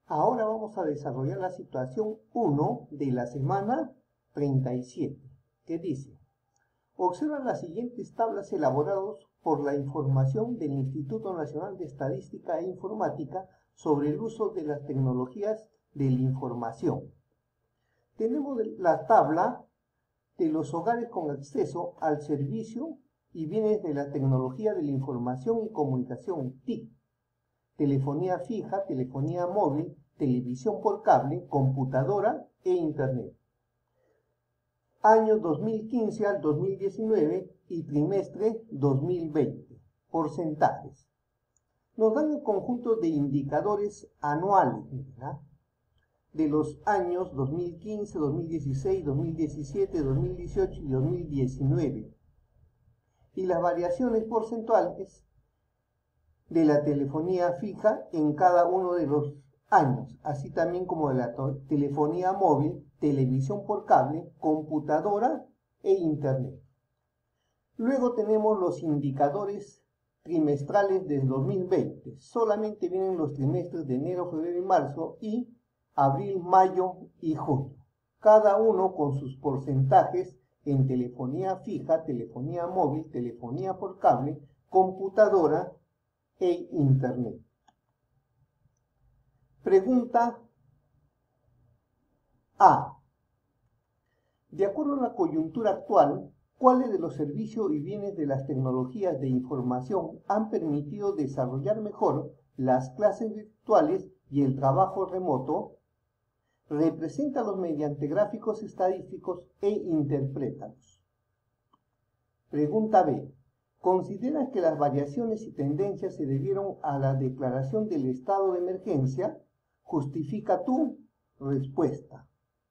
Ahora vamos a desarrollar la situación 1 de la semana 37, que dice: observa las siguientes tablas elaboradas por la información del Instituto Nacional de Estadística e Informática sobre el uso de las tecnologías de la información. Tenemos la tabla de los hogares con acceso al servicio y bienes de la tecnología de la información y comunicación TIC, telefonía fija, telefonía móvil, televisión por cable, computadora e internet. Año 2015 al 2019 y trimestre 2020. Porcentajes. Nos dan un conjunto de indicadores anuales, ¿verdad?, de los años 2015, 2016, 2017, 2018 y 2019. Y las variaciones porcentuales de la telefonía fija en cada uno de los años, así también como de la telefonía móvil, televisión por cable, computadora e internet. Luego tenemos los indicadores trimestrales del 2020. Solamente vienen los trimestres de enero, febrero y marzo y abril, mayo y junio. Cada uno con sus porcentajes en telefonía fija, telefonía móvil, telefonía por cable, computadora e internet. Pregunta A. De acuerdo a la coyuntura actual, ¿cuáles de los servicios y bienes de las tecnologías de información han permitido desarrollar mejor las clases virtuales y el trabajo remoto? Represéntalos mediante gráficos estadísticos e interprétalos. Pregunta B. ¿Consideras que las variaciones y tendencias se debieron a la declaración del estado de emergencia? Justifica tu respuesta.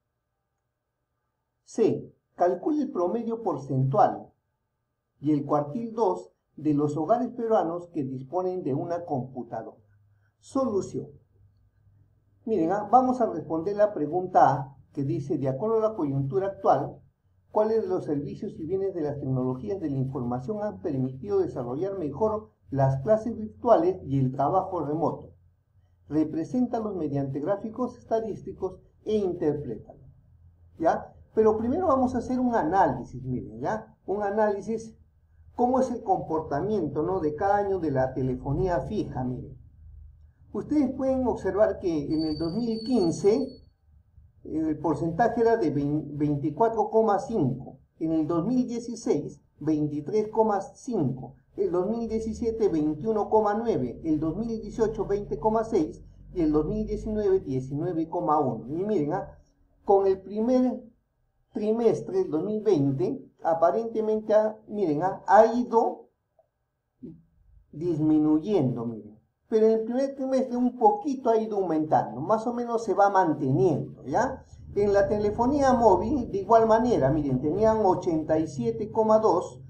C. Calcula el promedio porcentual y el cuartil 2 de los hogares peruanos que disponen de una computadora. Solución. Miren, vamos a responder la pregunta A, que dice: de acuerdo a la coyuntura actual, ¿cuáles de los servicios y bienes de las tecnologías de la información han permitido desarrollar mejor las clases virtuales y el trabajo remoto? Represéntalos mediante gráficos estadísticos e interprétalos, ¿ya? Pero primero vamos a hacer un análisis, miren, ¿ya? Un análisis, cómo es el comportamiento, ¿no?, de cada año de la telefonía fija, miren. Ustedes pueden observar que en el 2015 el porcentaje era de 24,5, en el 2016 23,5, el 2017 21,9, el 2018 20,6 y el 2019 19,1. Y miren, con el primer trimestre del 2020 aparentemente miren, ha ido disminuyendo, miren. Pero en el primer trimestre un poquito ha ido aumentando, más o menos se va manteniendo, ¿ya? En la telefonía móvil, de igual manera, miren, tenían 87,2,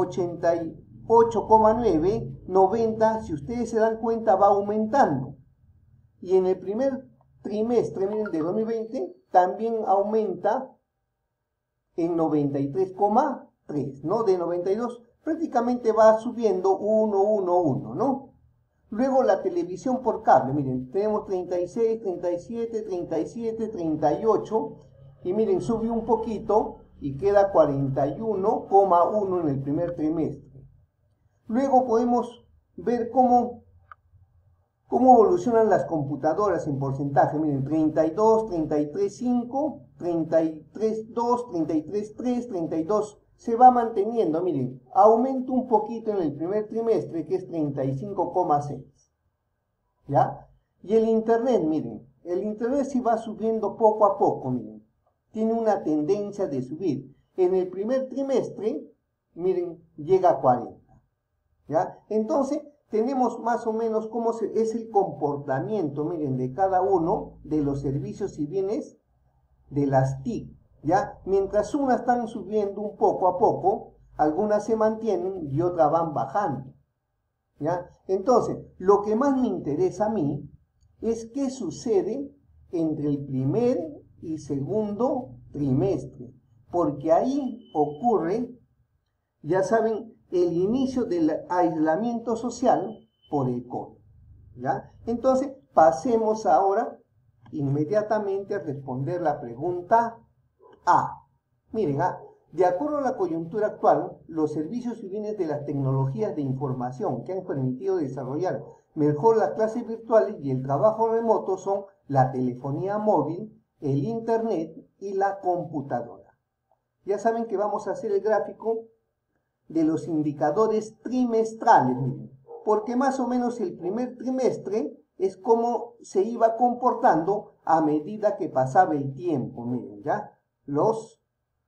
88,9, 90, si ustedes se dan cuenta va aumentando. Y en el primer trimestre, miren, de 2020, también aumenta en 93,3, ¿no? De 92 prácticamente va subiendo 1, 1, 1, ¿no? Luego la televisión por cable, miren, tenemos 36, 37, 37, 38, y miren, sube un poquito y queda 41,1 en el primer trimestre. Luego podemos ver cómo evolucionan las computadoras en porcentaje, miren, 32, 33,5, 33,2, 33,3, 32, se va manteniendo, miren, aumenta un poquito en el primer trimestre, que es 35,6, ¿ya? Y el internet, miren, el internet sí va subiendo poco a poco, miren, tiene una tendencia de subir. En el primer trimestre, miren, llega a 40, ¿ya? Entonces, tenemos más o menos cómo es el comportamiento, miren, de cada uno de los servicios y bienes de las TIC, ¿ya? Mientras unas están subiendo un poco a poco, algunas se mantienen y otras van bajando, ¿ya? Entonces, lo que más me interesa a mí es qué sucede entre el primer y segundo trimestre, porque ahí ocurre, ya saben, el inicio del aislamiento social por el COVID, ¿ya? Entonces, pasemos ahora inmediatamente a responder la pregunta A. Miren, de acuerdo a la coyuntura actual, los servicios y bienes de las tecnologías de información que han permitido desarrollar mejor las clases virtuales y el trabajo remoto son la telefonía móvil, el internet y la computadora. Ya saben que vamos a hacer el gráfico de los indicadores trimestrales, miren, porque más o menos el primer trimestre es como se iba comportando a medida que pasaba el tiempo, miren, ya, los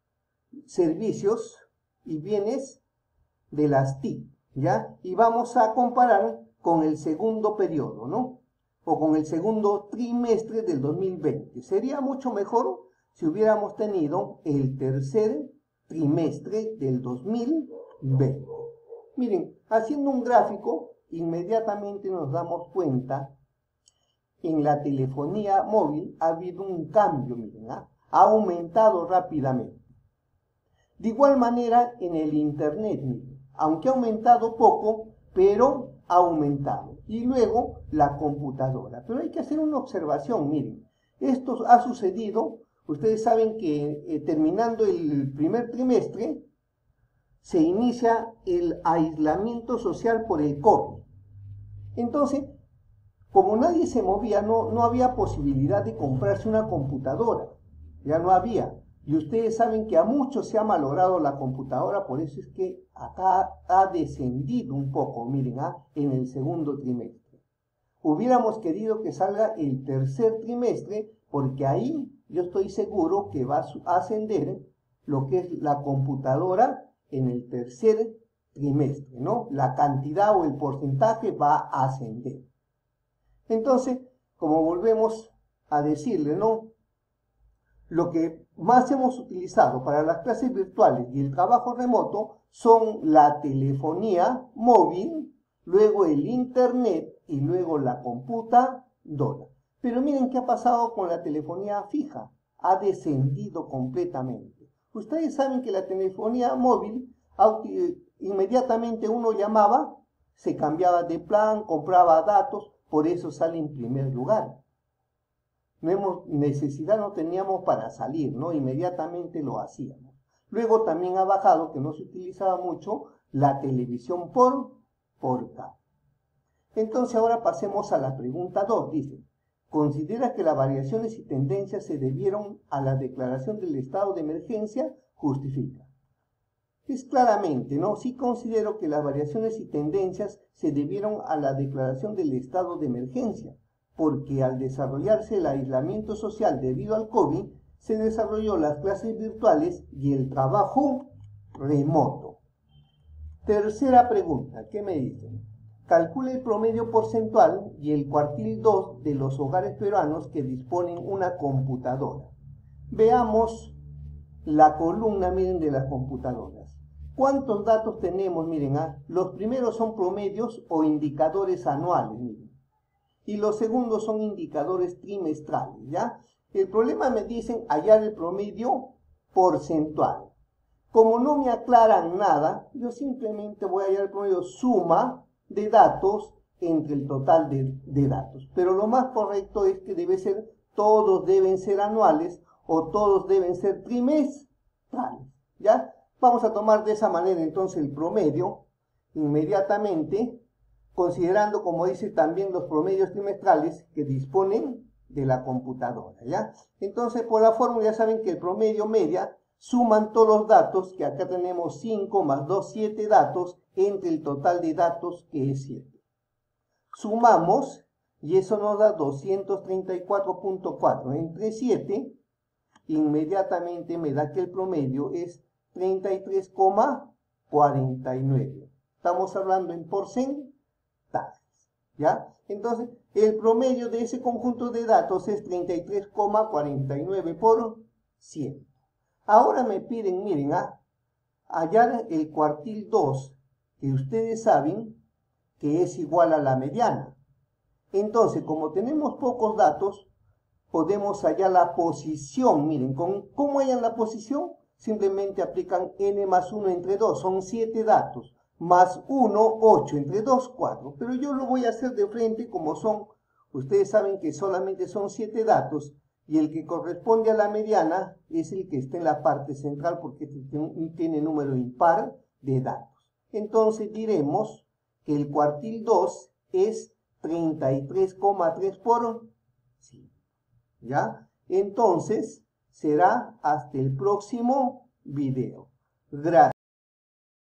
servicios y bienes de las TIC, ya, y vamos a comparar con el segundo periodo, ¿no? O con el segundo trimestre del 2020. Sería mucho mejor si hubiéramos tenido el tercer trimestre del 2020. Miren, haciendo un gráfico, inmediatamente nos damos cuenta, en la telefonía móvil ha habido un cambio, miren, ha aumentado rápidamente. De igual manera, en el internet, miren, aunque ha aumentado poco, pero ha aumentado. Y luego la computadora. Pero hay que hacer una observación, miren, esto ha sucedido. Ustedes saben que terminando el primer trimestre se inicia el aislamiento social por el COVID. Entonces, como nadie se movía, no había posibilidad de comprarse una computadora. Ya no había. Y ustedes saben que a muchos se ha malogrado la computadora, por eso es que acá ha descendido un poco, miren, en el segundo trimestre. Hubiéramos querido que salga el tercer trimestre, porque ahí yo estoy seguro que va a ascender lo que es la computadora en el tercer trimestre, ¿no? La cantidad o el porcentaje va a ascender. Entonces, como volvemos a decirle, ¿no? Lo que más hemos utilizado para las clases virtuales y el trabajo remoto son la telefonía móvil, luego el internet y luego la computadora. Pero miren qué ha pasado con la telefonía fija. Ha descendido completamente. Ustedes saben que la telefonía móvil, inmediatamente uno llamaba, se cambiaba de plan, compraba datos, por eso sale en primer lugar. Necesidad no teníamos para salir, ¿no? Inmediatamente lo hacíamos. Luego también ha bajado, que no se utilizaba mucho, la televisión por cable. Entonces ahora pasemos a la pregunta 2. Dice, ¿considera que las variaciones y tendencias se debieron a la declaración del estado de emergencia? Justifica. Es claramente, ¿no? Sí considero que las variaciones y tendencias se debieron a la declaración del estado de emergencia, porque al desarrollarse el aislamiento social debido al COVID, se desarrolló las clases virtuales y el trabajo remoto. Tercera pregunta, ¿qué me dicen? Calcule el promedio porcentual y el cuartil 2 de los hogares peruanos que disponen una computadora. Veamos la columna, miren, de las computadoras. ¿Cuántos datos tenemos? Miren, los primeros son promedios o indicadores anuales, miren. Y los segundos son indicadores trimestrales, ¿ya? El problema me dicen hallar el promedio porcentual. Como no me aclaran nada, yo simplemente voy a hallar el promedio suma de datos entre el total de datos. Pero lo más correcto es que todos deben ser anuales o todos deben ser trimestrales, ¿ya? Vamos a tomar de esa manera entonces el promedio inmediatamente, considerando, como dice, también los promedios trimestrales que disponen de la computadora, ¿ya? Entonces, por la fórmula ya saben que el promedio media suman todos los datos, que acá tenemos 5 más 2, 7 datos, entre el total de datos que es 7. Sumamos, y eso nos da 234.4 entre 7, inmediatamente me da que el promedio es 33,49. Estamos hablando en porcentaje. ¿Ya? Entonces, el promedio de ese conjunto de datos es 33,49%. Ahora me piden, miren, hallar el cuartil 2, que ustedes saben que es igual a la mediana. Entonces, como tenemos pocos datos, podemos hallar la posición. Miren, ¿cómo hallan la posición? Simplemente aplican n más 1 entre 2, son 7 datos. Más 1, 8, entre 2, 4. Pero yo lo voy a hacer de frente como son Ustedes saben que solamente son 7 datos y el que corresponde a la mediana es el que está en la parte central porque tiene número impar de datos. Entonces diremos que el cuartil 2 es 33,3 por 5. ¿Ya? Entonces será hasta el próximo video. Gracias.